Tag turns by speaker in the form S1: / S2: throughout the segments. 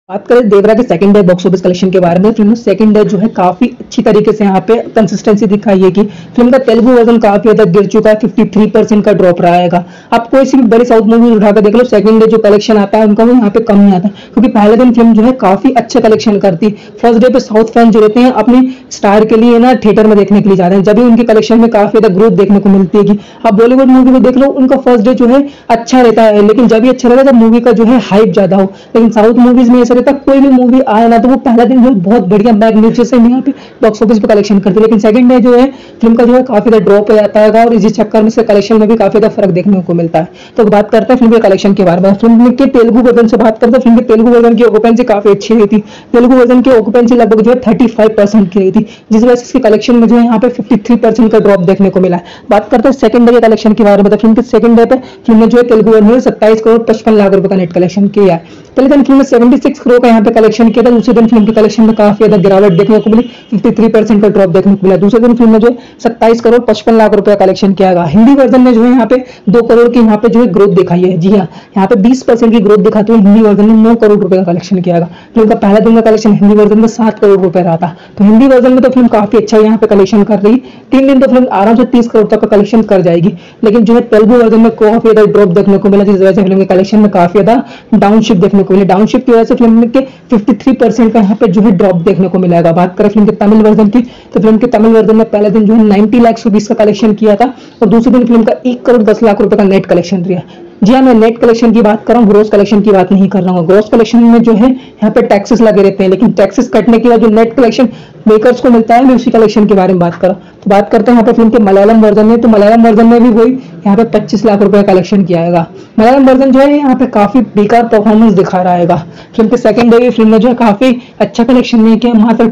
S1: बात करें देवरा के second day box office collection के बारे में। फिल्म सेकंड डे जो है काफी अच्छी तरीके से यहाँ पे कंसिस्टेंसी दिखाई है कि फिल्म का तेलुगु वर्जन काफी हद तक गिर चुका है, 53% का ड्रॉप रहेगा। आप कोई सी भी बड़ी साउथ मूवी उठाकर देख लो, सेकंड डे जो कलेक्शन आता है उनका वो यहाँ पे कम नहीं आता, क्योंकि पहले दिन फिल्म जो है काफी अच्छे कलेक्शन करती है। फर्स्ट डे पे साउथ फैन जो रहते हैं अपनी स्टार के लिए ना थिएटर में देखने के लिए जाते हैं, जब भी उनके कलेक्शन में काफी ज्यादा ग्रोथ देखने को मिलती है। आप बॉलीवुड मूवी को देख लो, उनका फर्स्ट डे जो है अच्छा रहता है, लेकिन जब भी अच्छा रहता है जब मूवी का जो है हाइप ज्यादा हो। लेकिन साउथ मूवीज में ऐसा रहता है कोई भी मूवी आया ना तो वो पहला दिन जो बहुत बढ़िया मैग्निफिसेंट यहाँ पे बॉक्स ऑफिस पे कलेक्शन करती है, लेकिन सेकंड डे जो है फिल्म का जो है काफी ज्यादा ड्रॉप हो जाता है और इसी चक्कर में से कलेक्शन में भी काफी ज्यादा फर्क देखने को मिलता है। तो बात करते हैं फिल्म के कलेक्शन के बारे में। फिल्म के तेलुगु वर्जन से बात करते हैं, फिल्म के तेलुगु वर्जन की ऑक्यूपेंसी काफी अच्छी रही थी। तेलुगु वर्जन की ऑक्यूपेंसी लगभग जो है 35% की रही थी, जिस वजह से इसके कलेक्शन में जो है यहाँ पे 53% का ड्रॉप देखने को मिला है। बात करते हैं सेकंड डे के कलेक्शन के बारे में। फिल्म के सेकंड डे पे फिल्म ने जो है तेलुगु वर्जन में 27 करोड़ 55 लाख रुपए का नेट कलेक्शन किया है। पहले दिन फिल्म ने 76 करोड़ का यहाँ पे कलेक्शन किया था। दूसरे दिन फिल्म के कलेक्शन में काफी ज्यादा गिरावट देखने को मिली, 53% का ड्रॉप देखने को मिला। दूसरे दिन फिल्म ने जो 27 करोड़ 55 लाख रुपए का कलेक्शन किया गया। हिंदी वर्जन में जो है यहाँ पे 2 करोड़ की यहाँ पे जो है ग्रोथ दिखाई है। जी हाँ, यहाँ पे 20% की ग्रोथ दिखाते हुए हिंदी वर्जन में 9 करोड़ रुपए का कलेक्शन किया गया। फिल्म का पहला दिन का कलेक्शन हिंदी वर्जन में 7 करोड़ रुपए रहा था। तो हिंदी वर्जन में तो फिल्म काफी अच्छा यहाँ पे कलेक्शन कर रही। 3 दिन तो फिल्म आराम से 30 करोड़ तक का कलेक्शन कर जाएगी, लेकिन जो है तेलुगु वर्जन में काफी ज्यादा ड्रॉप देखने को मिला, जिस वजह से फिल्म के कलेक्शन में काफी ज्यादा डाउनशिफ्ट देखने को मिली। डाउनशिफ्ट की वजह से फिल्म के 53% का यहाँ पे जो है ड्रॉप देखने को मिलेगा। बात करें फिल्म के तमिल वर्जन की, तो फिल्म के तमिल वर्जन में पहले दिन जो है 90 लाख रुपीस का कलेक्शन किया था और दूसरे दिन फिल्म का 1 करोड़ 10 लाख रुपए का नेट कलेक्शन दिया। जी हाँ, मैं नेट कलेक्शन की बात कर रहा हूँ, ग्रोस कलेक्शन की बात नहीं कर रहा हूँ। ग्रोस कलेक्शन में जो है यहाँ पे टैक्सेस लगे रहते हैं, लेकिन टैक्सेस कटने के बाद जो नेट कलेक्शन मेकर्स को मिलता है, मैं उसी कलेक्शन के बारे में बात कर रहा हूँ। तो बात करते हैं यहाँ पे फिल्म के मलयालम वर्जन में। तो मलयालम वर्जन में भी वही यहाँ पे 25 लाख रुपए का कलेक्शन किया है। मलयालम वर्जन जो है यहाँ पे काफी बेकार परफॉर्मेंस दिखा रहा है। फिल्म के सेकंड डे भी फिल्म ने जो है काफी अच्छा कलेक्शन नहीं किया, मात्र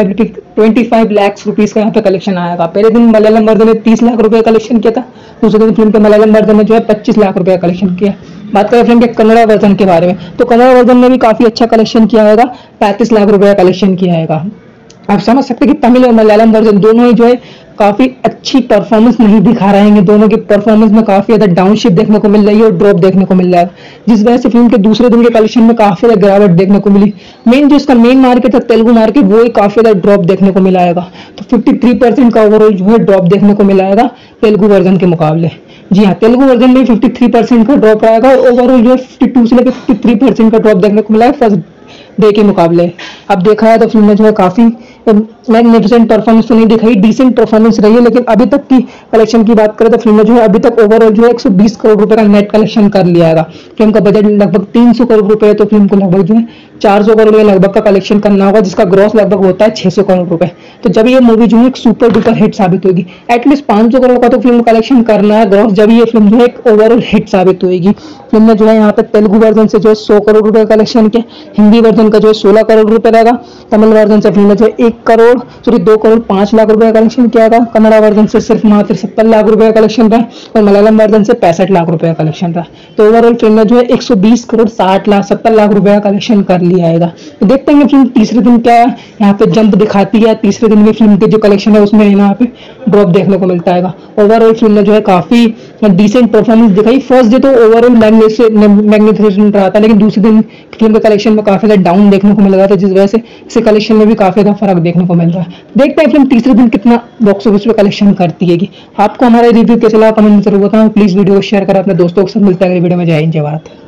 S1: 25 लाख रुपीस का यहाँ पे कलेक्शन आएगा। पहले दिन मलयालम वर्जन ने 30 लाख रुपए का कलेक्शन किया था, दूसरे दिन फिल्म के मलयालम वर्जन में जो है 25 लाख रुपए का कलेक्शन किया। बात करें फिल्म के कन्नड़ा वर्जन के बारे में, तो कन्नड़ा वर्जन में भी काफी अच्छा कलेक्शन किया होगा, 35 लाख रुपए का कलेक्शन किया है। आप समझ सकते हैं कि तमिल और मलयालम वर्जन दोनों ही जो है काफी अच्छी परफॉर्मेंस नहीं दिखा रहे हैं। दोनों की परफॉर्मेंस में काफी ज्यादा डाउनशिफ्ट देखने को मिल रही है और ड्रॉप देखने को मिल रहा है, जिस वजह से फिल्म के दूसरे दिन के कलेक्शन में काफी ज्यादा गिरावट देखने को मिली। मेन जो इसका मेन मार्केट है तेलुगु मार्केट, वो ही काफी ज्यादा ड्रॉप देखने को मिलाएगा। तो 53% का ओवरऑल जो है ड्रॉप देखने को मिलाएगा तेलुगु वर्जन के मुकाबले। जी हाँ, तेलुगु वर्जन में 53% का ड्रॉप आएगा और ओवरऑल जो है 52 से लेकर 53% का ड्रॉप देखने को मिला है फर्स्ट डे के मुकाबले। अब देखा है तो फिल्म में जो है काफी मैग्निफिसेंट परफॉर्मेंस तो नहीं दिखाई, डिसेंट परफॉर्मेंस रही है, लेकिन अभी तक की कलेक्शन की बात करें तो फिल्म में जो है अभी तक ओवरऑल जो है 120 करोड़ रुपए का नेट कलेक्शन कर लिया है। फिल्म का बजट लगभग 300 करोड़ रुपए है, तो फिल्म को लगभग जो है 400 करोड़ रुपए लगभग का कलेक्शन करना होगा, जिसका ग्रॉस लगभग होता है 600 करोड़ रुपए। तो जब ये मूवी जो है एक सुपर डुपर हिट साबित होगी, एटलीस्ट 500 करोड़ का तो फिल्म कलेक्शन करना है ग्रॉस, जब ये फिल्म जो है एक ओवरऑल हिट साबित होगी। फिल्म ने जो है यहाँ पे तेलुगु वर्जन से जो है 100 करोड़ रुपए का कलेक्शन किया, हिंदी वर्जन का जो है 16 करोड़ रुपए रहेगा, तमिल वर्जन से फिल्म ने जो है 2 करोड़ 5 लाख रुपए का कलेक्शन किया था, कन्नड़ा वर्जन से सिर्फ मात्र 70 लाख रुपए का कलेक्शन रहा और मलयालम वर्जन से 65 लाख रुपए का कलेक्शन रहा। तो ओवरऑल फिल्म ने जो है 120 करोड़ 70 लाख रुपए का कलेक्शन कर लिया है। तो देखते हैं फिल्म तीसरे दिन क्या यहाँ पे जंप दिखाती है। तीसरे दिन में फिल्म के जो कलेक्शन है उसमें यहाँ पे ड्रॉप देखने को मिलता है। ओवरऑल फिल्म ने जो है काफी डिसेंट परफॉर्मेंस दिखाई। फर्स्ट डे तो ओवरऑल मैग्निफिसेंट रहा था, लेकिन दूसरे दिन फिल्म के कलेक्शन में काफी ज्यादा डाउन देखने को मिल रहा था, जिस वजह से इसे कलेक्शन में भी काफी ज्यादा फर्क देखने को मिल रहा है। देखते हैं फिल्म तीसरे दिन कितना बॉक्स ऑफिस पे कलेक्शन करती है। आपको हमारा रिव्यू कैसा लगा कमेंट में जरूर बताएं। प्लीज वीडियो को शेयर करें अपने दोस्तों के साथ। मिलता है अगली वीडियो में। जय हिंद, जय भारत।